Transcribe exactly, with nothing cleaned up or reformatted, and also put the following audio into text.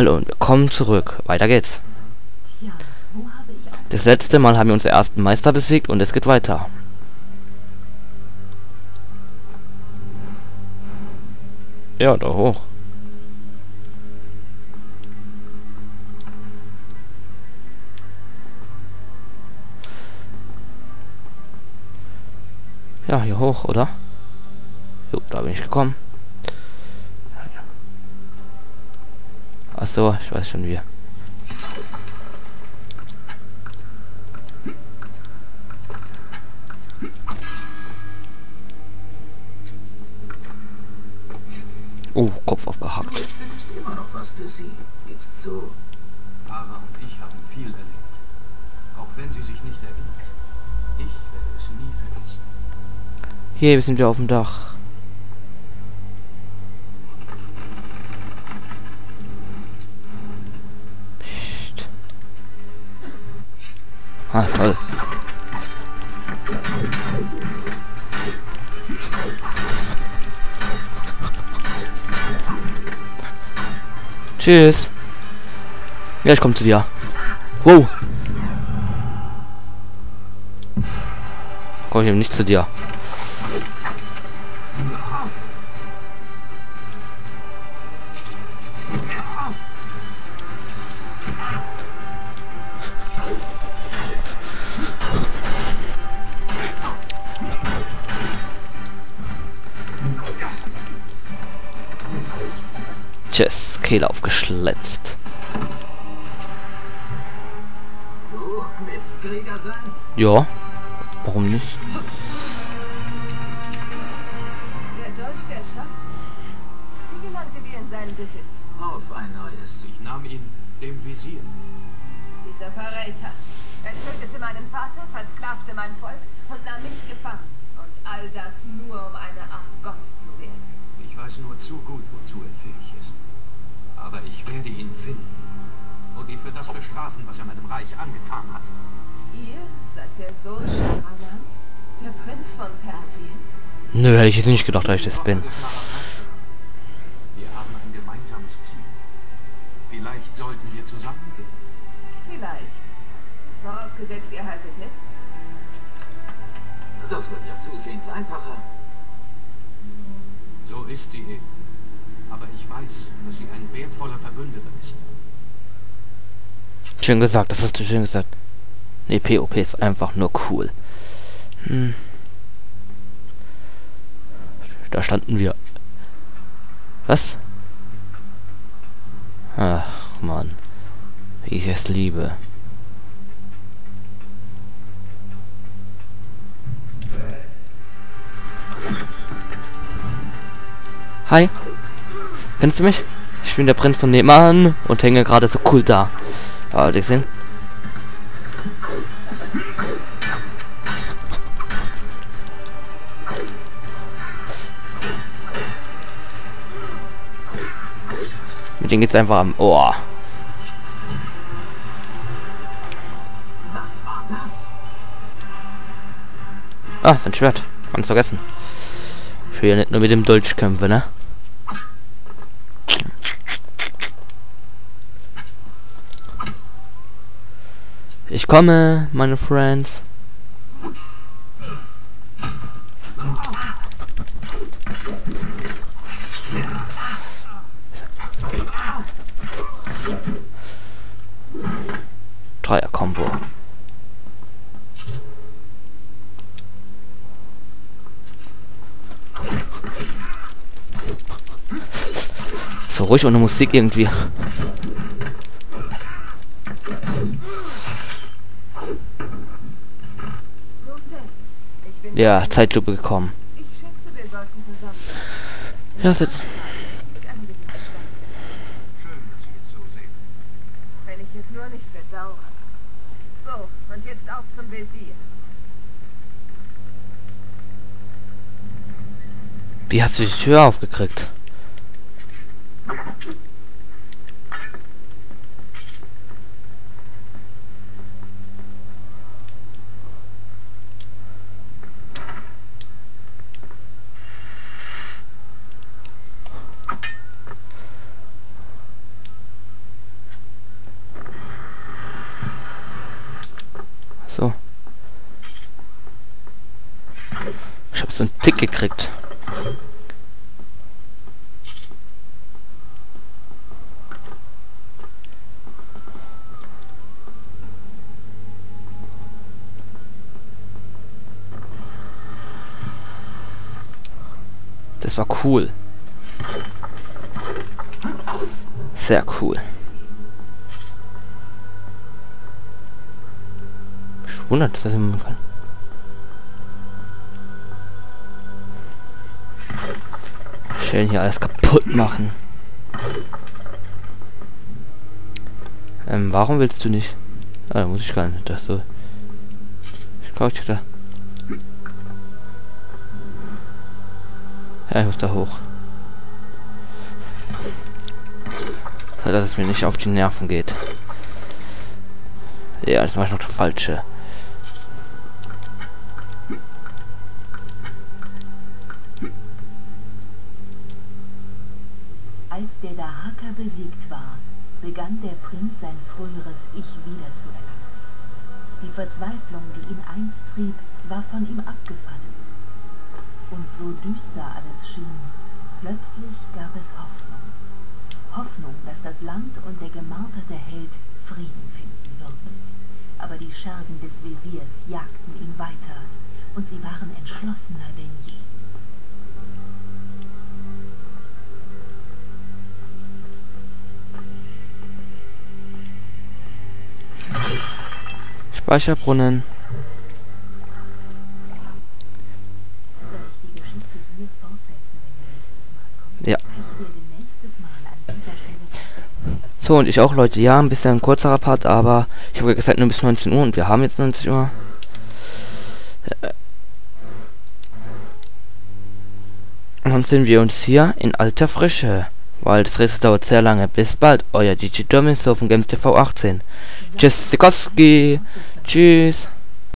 Hallo und willkommen zurück. Weiter geht's. Das letzte Mal haben wir unseren ersten Meister besiegt und es geht weiter. Ja, da hoch. Ja, hier hoch, oder? Jo, da bin ich gekommen. Ach so, ich weiß schon wie. Oh, Kopf abgehackt. Du bist immer noch was für sie. Gibst zu. Farah und ich haben viel erlebt. Auch wenn sie sich nicht erinnert. Ich werde es nie vergessen. Hier, wir sind wir auf dem Dach. Psst. Ah, toll. Tschüss. Ja, ich komme zu dir. Wow. Komm ich eben nicht zu dir. Tschüss, Kehle aufgeschletzt. Du willst Krieger sein? Ja, warum nicht? Der Dolch der Zeit. Wie gelangte dir in seinen Besitz? Auf ein neues. Ich nahm ihn dem Visier. Dieser Verräter. Er tötete meinen Vater, versklavte mein Volk und nahm mich gefangen. Und all das nur, um eine Art Gott zu werden. Ich weiß nur zu gut, wozu er fähig ist. Aber ich werde ihn finden. Und ihn für das bestrafen, was er meinem Reich angetan hat. Ihr seid der Sohn Schahramans, der Prinz von Persien. Nö, hätte ich jetzt nicht gedacht, dass ich das bin. Wir haben ein gemeinsames Ziel. Vielleicht sollten wir zusammengehen. Vielleicht. Vorausgesetzt, ihr haltet mit. Das wird ja zusehends einfacher. So ist sie eben. Aber ich weiß, dass sie ein wertvoller Verbündeter ist. Schön gesagt, das hast du schön gesagt. Ne, P O P ist einfach nur cool. Hm. Da standen wir. Was? Ach, Mann. Wie ich es liebe. Hi. Kennst du mich? Ich bin der Prinz von nebenan und hänge gerade so cool da. Aber die sehen. Mit denen geht's einfach am Ohr. Was war das? Ah, sein Schwert. Ganz vergessen. Ich will ja nicht nur mit dem Dolch kämpfen, ne? Ich komme, meine Friends. Dreier-Kombo. So ruhig ohne Musik irgendwie. Ja, Zeitlupe gekommen. Ich schätze, wir sollten zusammen. Ja, se- Mit einem gewissen Stand. Schön, dass ihr es so seht. Wenn ich es nur nicht bedauere. So, und jetzt auf zum Visier. Wie hast du die Tür aufgekriegt? Ich habe so einen Tick gekriegt. Das war cool. Sehr cool. Ich wundert, dass ich man kann. Schön hier alles kaputt machen. Ähm, warum willst du nicht? Ah, da muss ich gar nicht. Das so. Ich kaufe dich da. Ja, ich muss da hoch. So, dass es mir nicht auf die Nerven geht. Ja, das mache ich noch das Falsche. Als der Dahaka besiegt war, begann der Prinz sein früheres Ich wiederzuerlangen. Die Verzweiflung, die ihn einst trieb, war von ihm abgefallen. Und so düster alles schien, plötzlich gab es Hoffnung. Hoffnung, dass das Land und der gemarterte Held Frieden finden würden. Aber die Schergen des Wesirs jagten ihn weiter, und sie waren entschlossener denn je. Speicherbrunnen. Soll ich die Geschichte hier fortsetzen, wenn wir nächstes Mal kommen? Ja. Ich werde nächstes Mal an dieser Stelle fortsetzen. So, und ich auch, Leute. Ja, ein bisschen ein kurzerer Part, aber ich habe ja gesagt nur bis neunzehn Uhr und wir haben jetzt neunzehn Uhr. Und dann sehen wir uns hier in alter Frische. Weil das Rätsel dauert sehr lange. Bis bald, euer D J Dominso von Games T V achtzehn. Tschüss, Sikowski. Tschüss.